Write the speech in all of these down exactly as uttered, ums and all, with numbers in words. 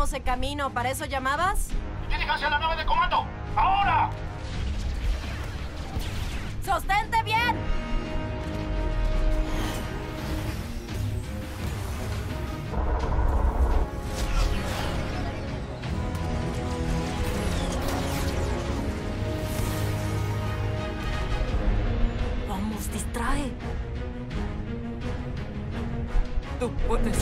estamos en camino. ¿Para eso llamabas? ¡Diríjase a la nave de comando! ¡Ahora! ¡Sostente bien! Vamos, distrae. Tú puedes.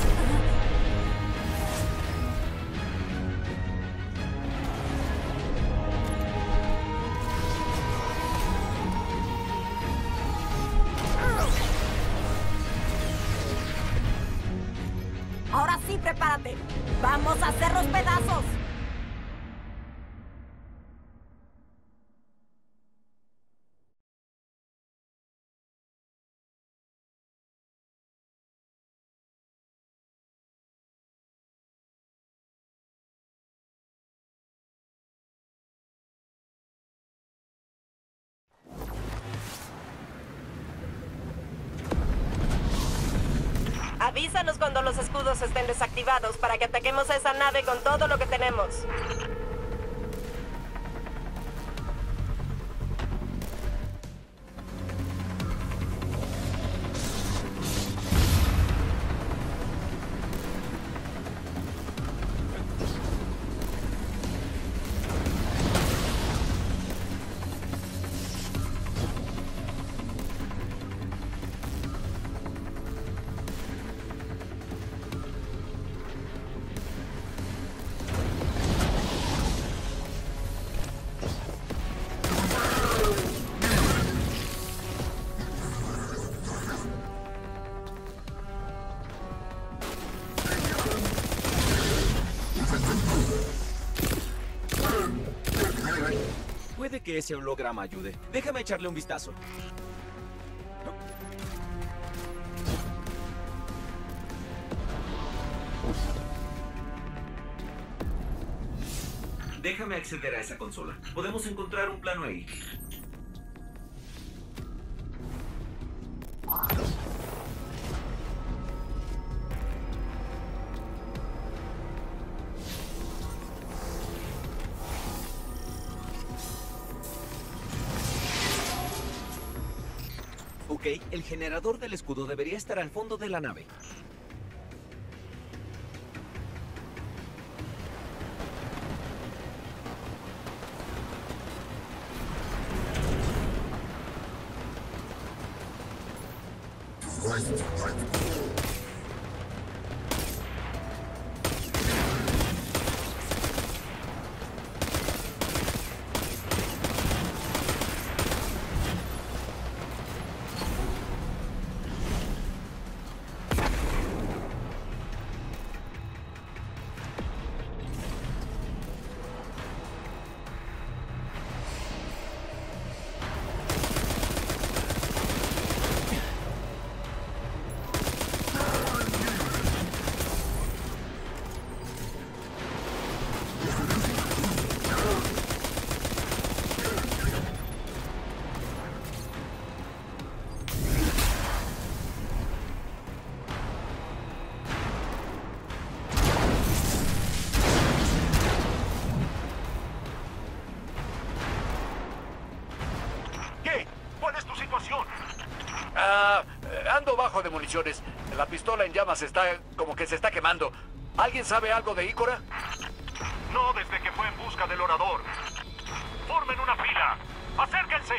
Ahora sí, prepárate. ¡Vamos a hacerlos pedazos! Avísanos cuando los escudos estén desactivados para que ataquemos a esa nave con todo lo que tenemos. Puede que ese holograma ayude. Déjame echarle un vistazo. Déjame acceder a esa consola. Podemos encontrar un plano ahí. Ok, el generador del escudo debería estar al fondo de la nave. Ah, ando bajo de municiones. La pistola en llamas está como que se está quemando. ¿Alguien sabe algo de Ikora? No desde que fue en busca del orador. Formen una fila. ¡Acérquense!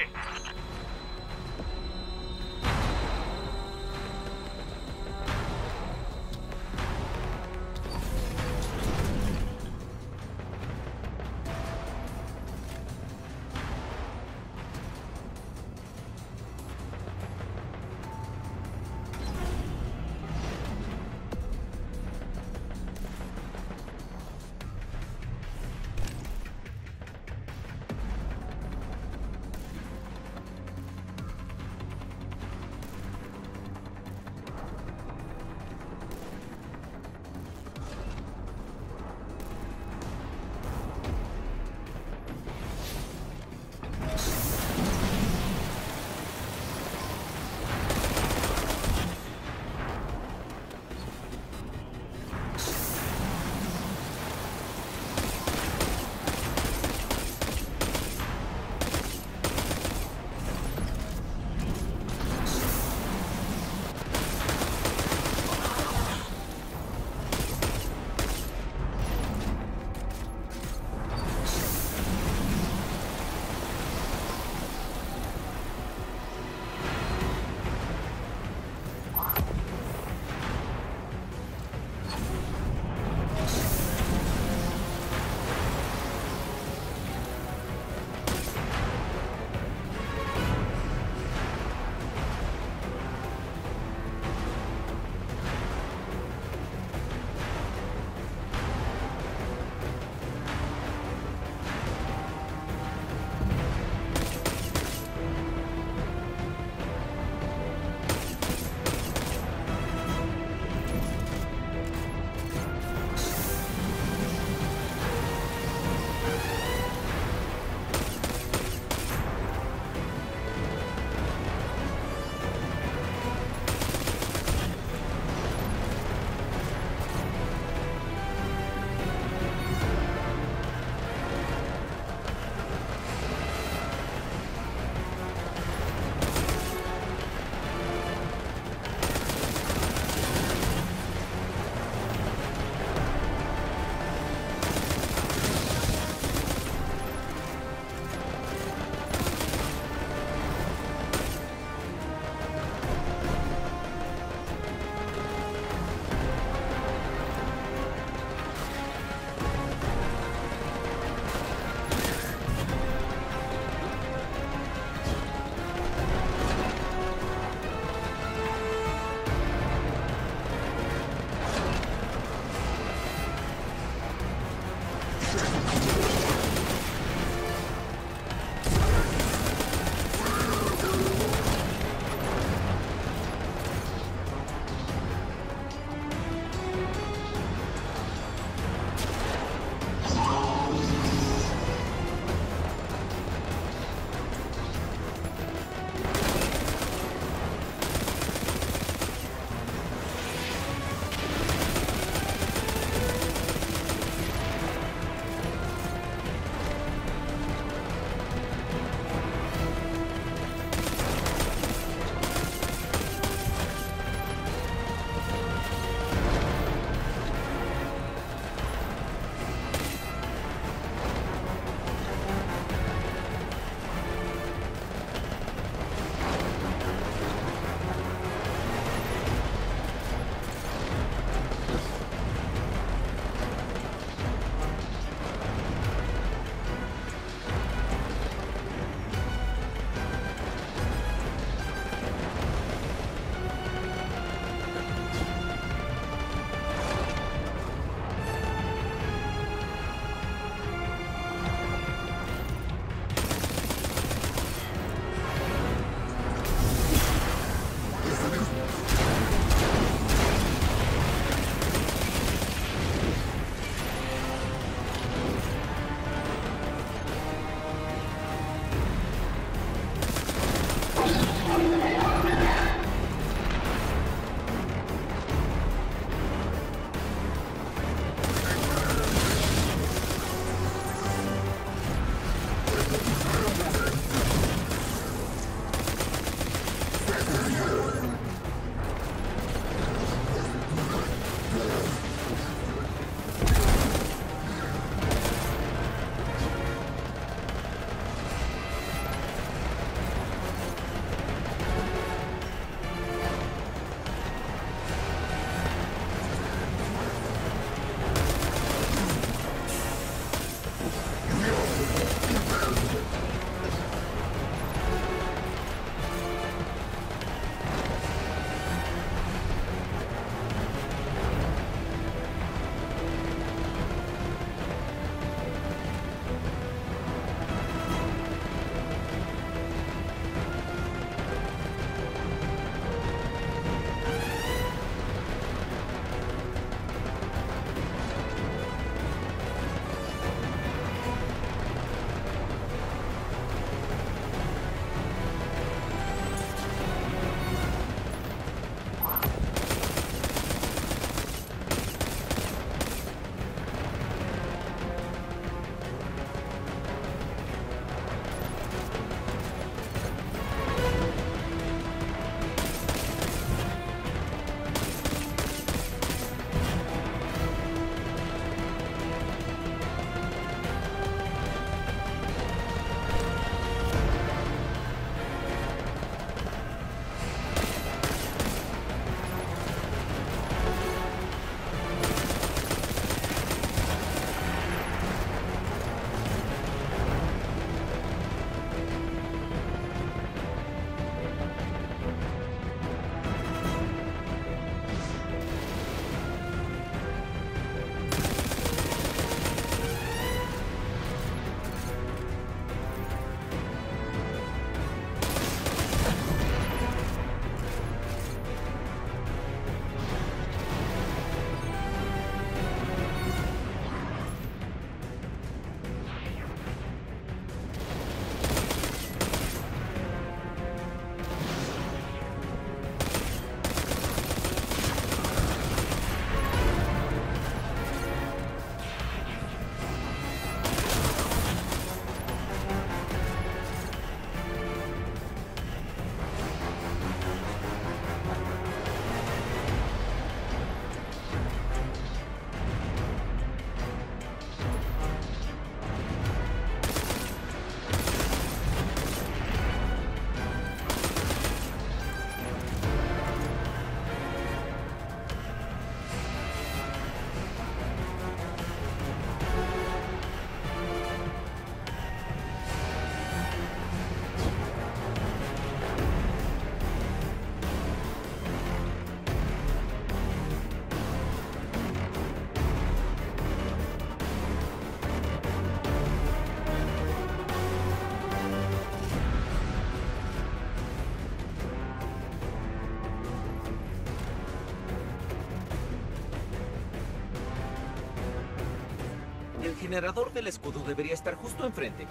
generador del escudo debería estar justo enfrente.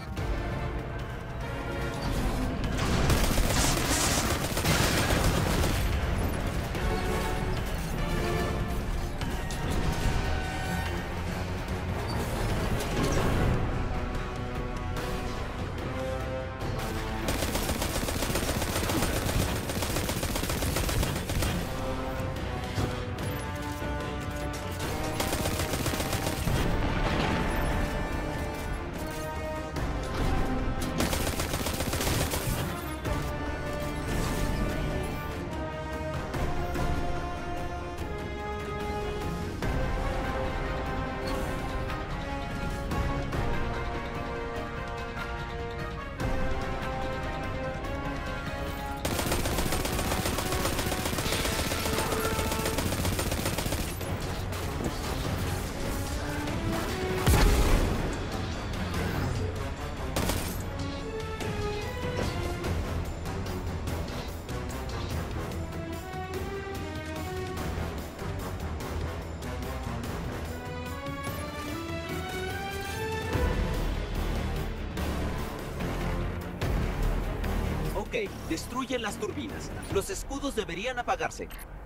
Ok, destruye las turbinas. Los escudos deberían apagarse.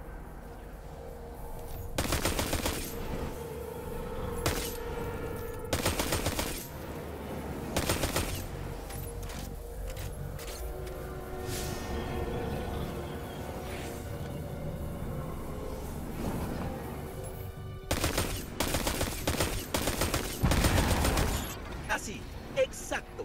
Así, exacto.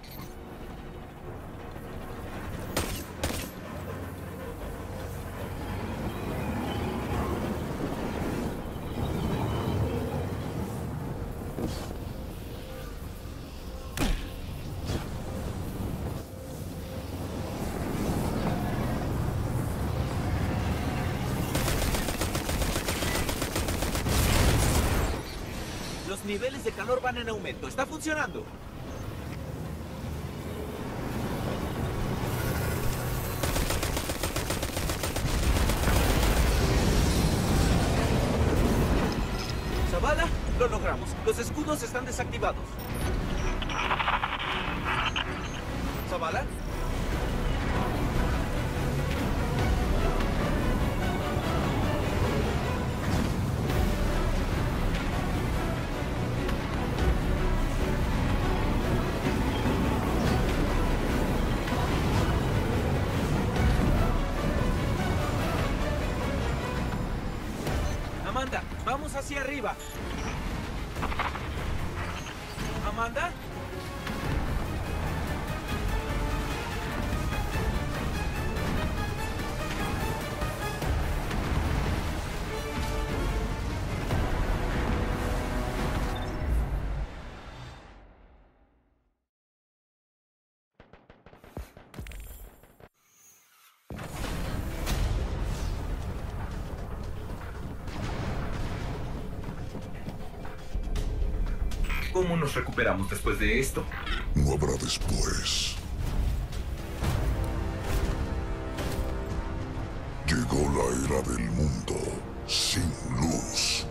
Los niveles de calor van en aumento. ¡Está funcionando! Zavala, lo logramos. Los escudos están desactivados. Zavala. Amanda, vamos hacia arriba. Amanda. ¿Cómo nos recuperamos después de esto? No habrá después. Llegó la era del mundo sin luz.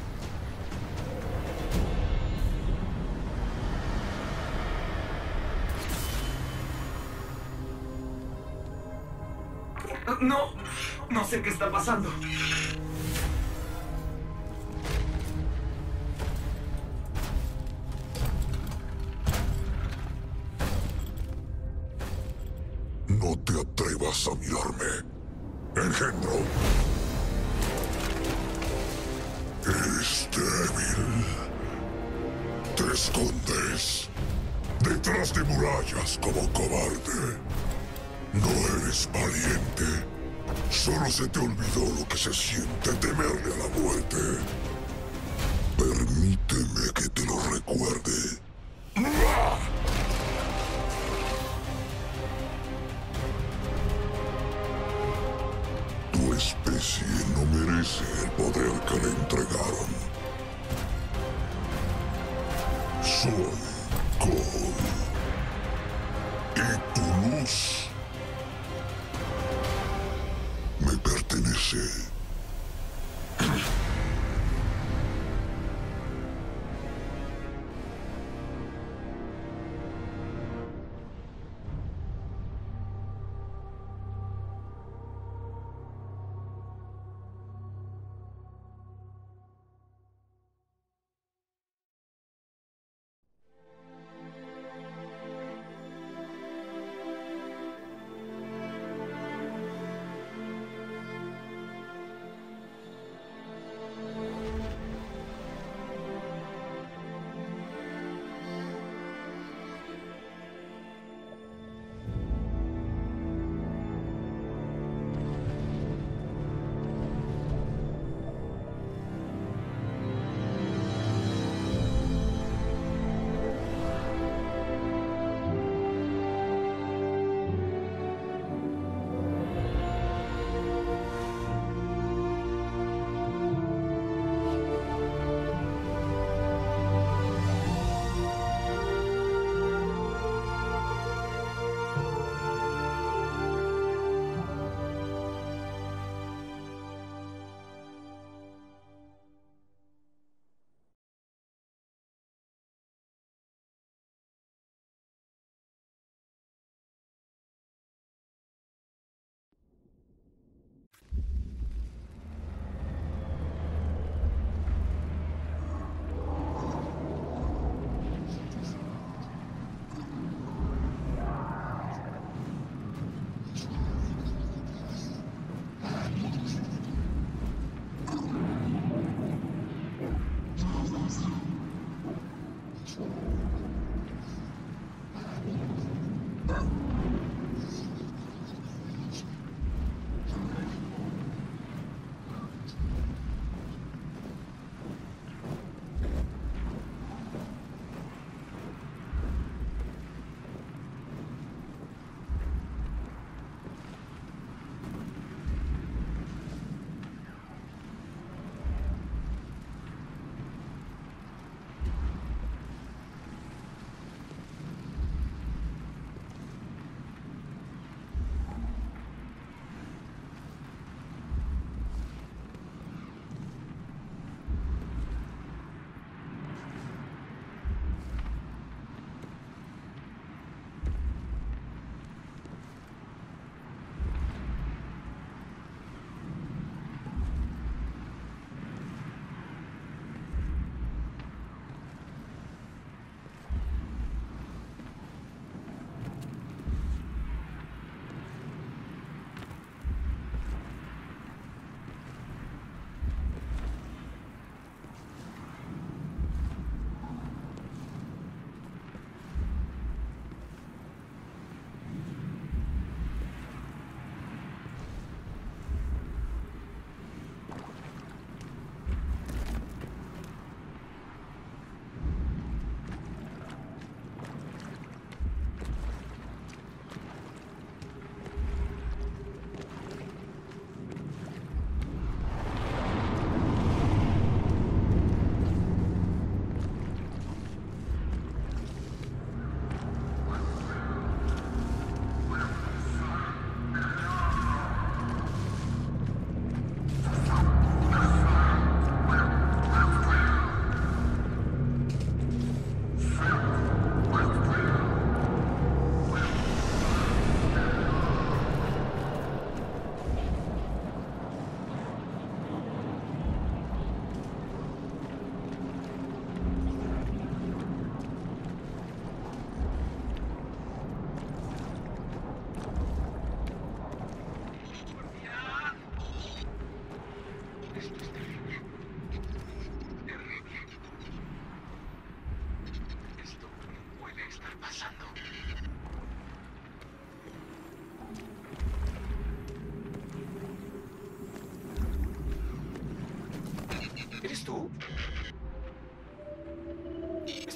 No, no sé qué está pasando. No te atrevas a mirarme, engendro. Eres débil. Te escondes detrás de murallas como cobarde. No eres valiente. Solo se te olvidó lo que se siente temerle a la muerte. Permíteme que te lo recuerde. Tu especie no merece el poder que le entregaron. Soy Cole. Y tu luz me pertenece.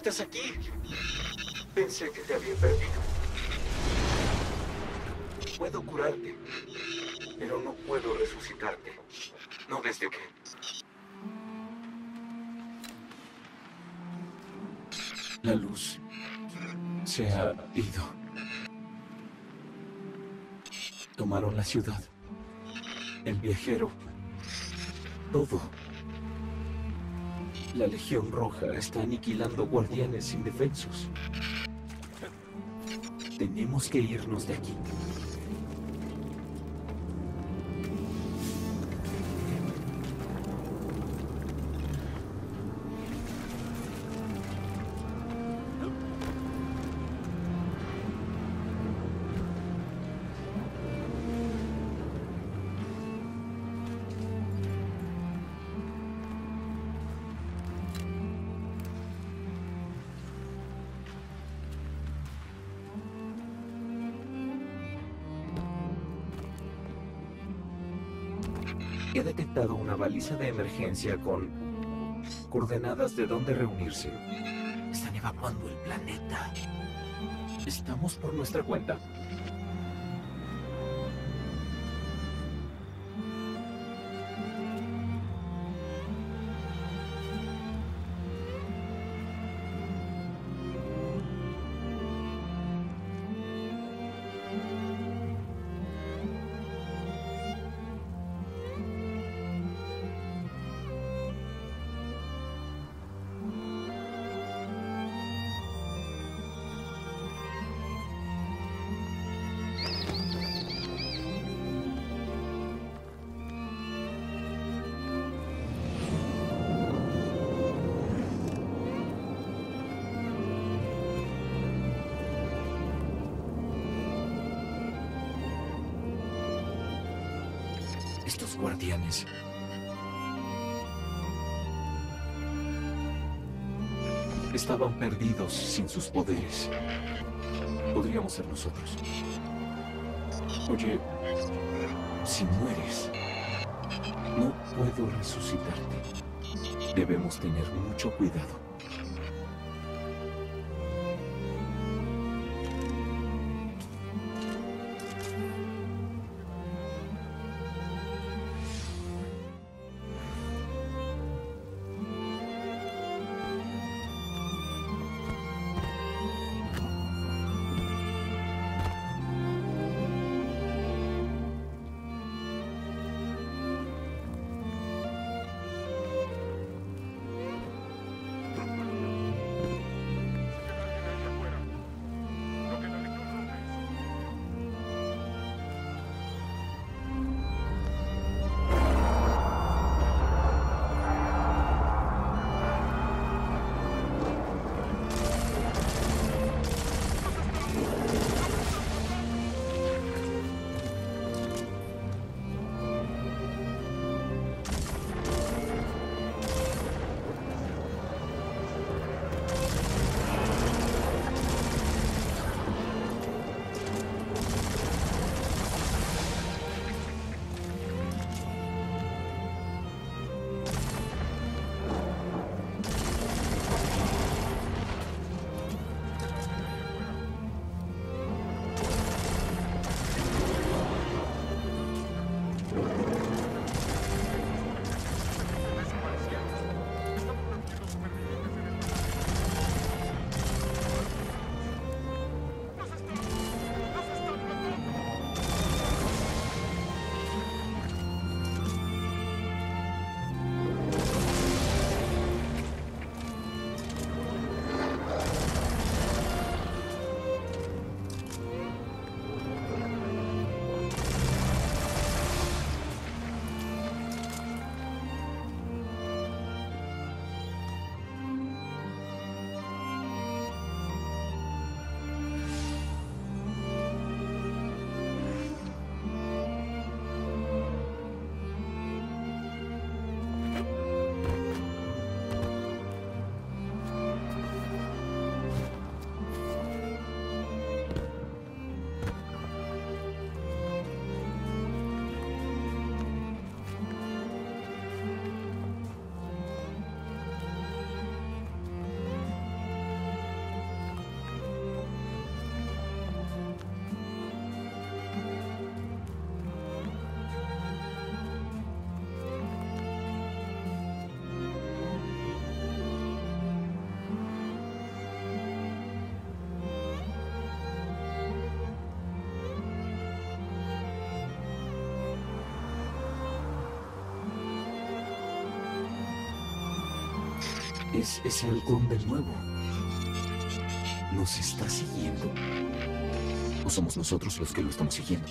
estás aquí? Pensé que te había perdido. Puedo curarte, pero no puedo resucitarte. No desde que... La luz se ha ido. Tomaron la ciudad, el viajero, todo. La Legión Roja está aniquilando guardianes indefensos. Tenemos que irnos de aquí. He detectado una baliza de emergencia con coordenadas de dónde reunirse. Están evacuando el planeta. Estamos por nuestra cuenta. Estos guardianes estaban perdidos sin sus poderes. Podríamos ser nosotros. Oye, si mueres, no puedo resucitarte. Debemos tener mucho cuidado. Es ese halcón de nuevo. ¿Nos está siguiendo? ¿O somos nosotros los que lo estamos siguiendo?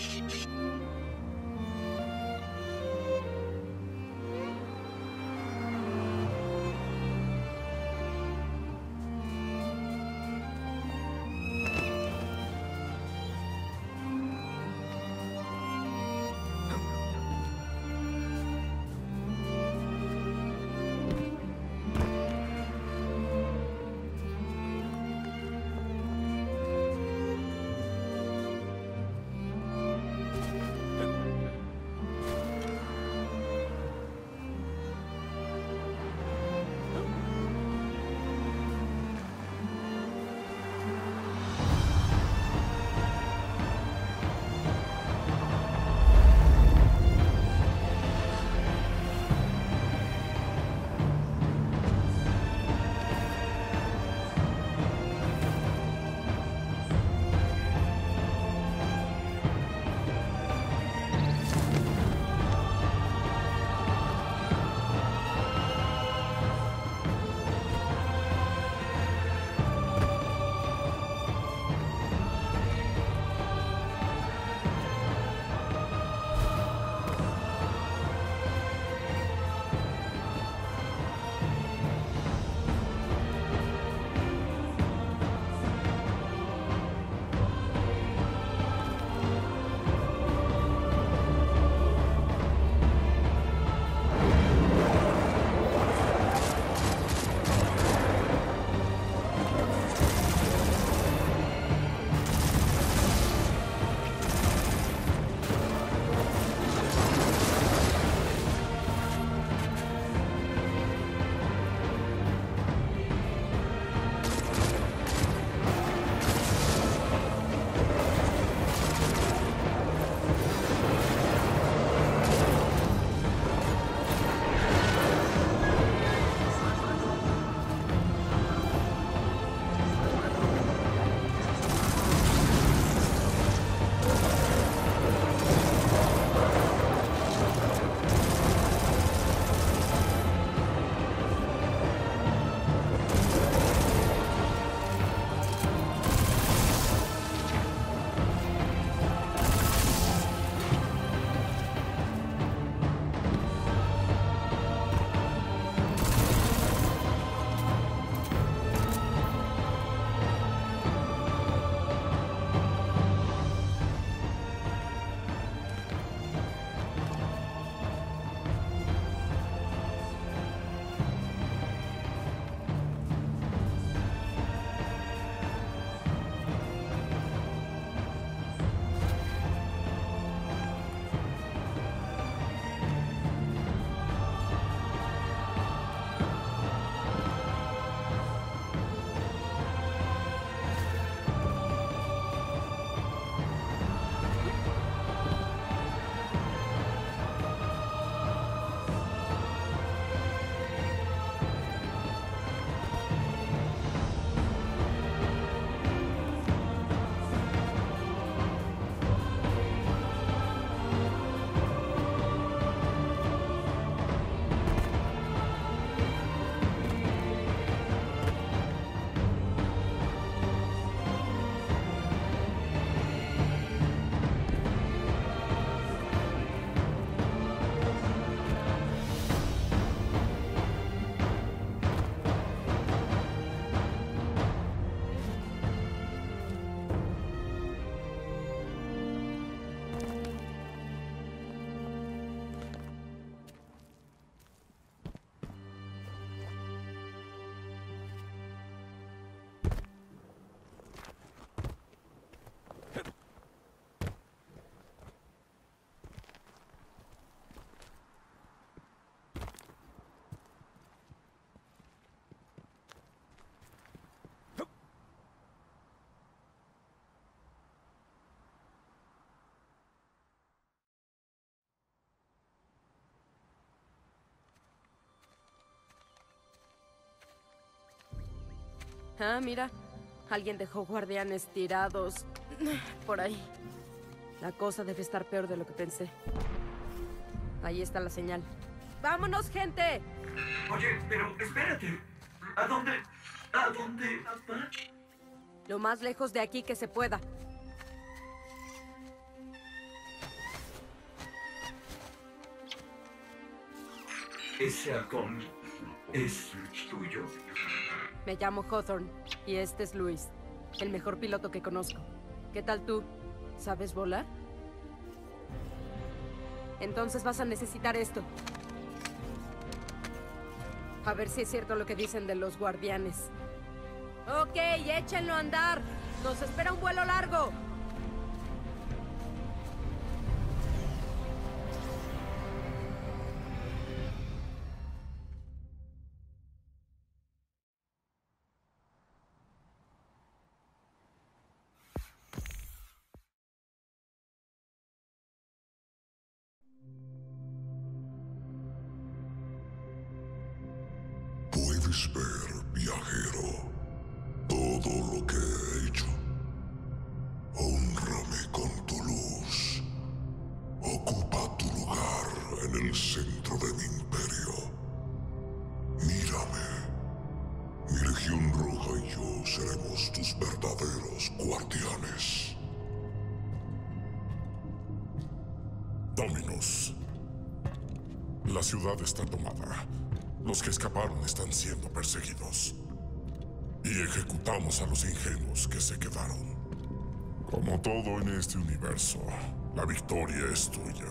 Ah, mira. Alguien dejó guardianes tirados por ahí. La cosa debe estar peor de lo que pensé. Ahí está la señal. ¡Vámonos, gente! Oye, pero espérate. ¿A dónde? ¿A dónde va? Lo más lejos de aquí que se pueda. ¿Ese halcón es tuyo? Me llamo Hawthorne y este es Luis, el mejor piloto que conozco. ¿Qué tal tú? ¿Sabes volar? Entonces vas a necesitar esto. A ver si es cierto lo que dicen de los guardianes. Ok, échenlo a andar. Nos espera un vuelo largo. Puedes ver, viajero, todo lo que he hecho. Hónrame con tu luz. Ocupa tu lugar en el centro de mi imperio. Mírame. Mi Legión Roja y yo seremos tus verdaderos guardianes. Dominus. La ciudad está tomada. Los que escaparon están siendo perseguidos. Y ejecutamos a los ingenuos que se quedaron. Como todo en este universo, la victoria es tuya.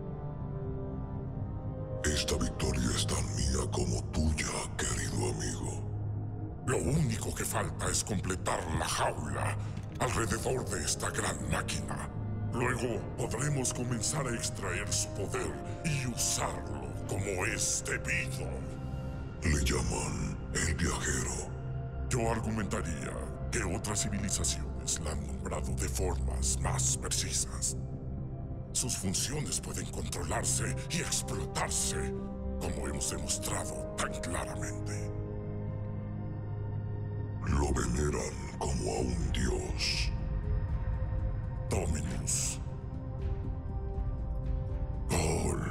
Esta victoria es tan mía como tuya, querido amigo. Lo único que falta es completar la jaula alrededor de esta gran máquina. Luego podremos comenzar a extraer su poder y usarlo como es debido. Le llaman el viajero. Yo argumentaría que otras civilizaciones la han nombrado de formas más precisas. Sus funciones pueden controlarse y explotarse, como hemos demostrado tan claramente. Lo veneran como a un dios. Dominus. Paul.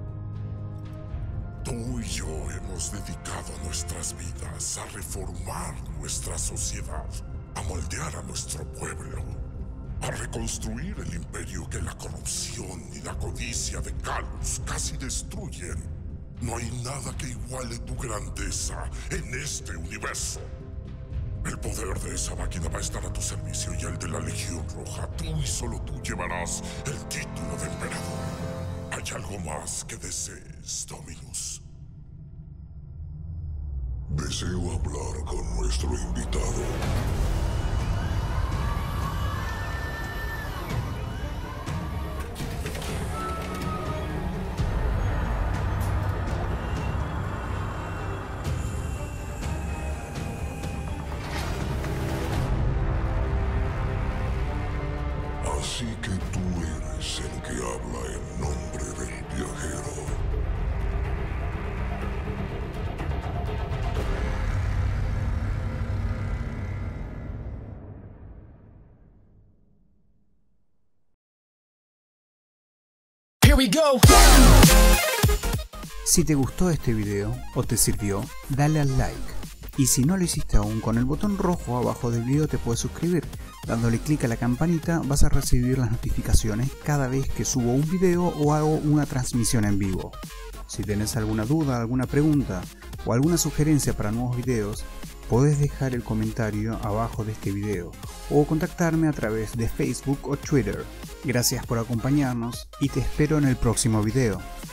Tú y yo hemos dedicado nuestras vidas a reformar nuestra sociedad, a moldear a nuestro pueblo, a reconstruir el imperio que la corrupción y la codicia de Calus casi destruyen. No hay nada que iguale tu grandeza en este universo. El poder de esa máquina va a estar a tu servicio y el de la Legión Roja. Tú y solo tú llevarás el título de emperador. ¿Hay algo más que desees, Dominus? Deseo hablar con nuestro invitado. Así que tú eres el que habla en nombre del viajero. Here we go. Si te gustó este video o te sirvió, dale al like. Y si no lo hiciste aún, con el botón rojo abajo del video te puedes suscribir. Dándole clic a la campanita vas a recibir las notificaciones cada vez que subo un video o hago una transmisión en vivo. Si tenés alguna duda, alguna pregunta o alguna sugerencia para nuevos videos, podés dejar el comentario abajo de este video o contactarme a través de Facebook o Twitter. Gracias por acompañarnos y te espero en el próximo video.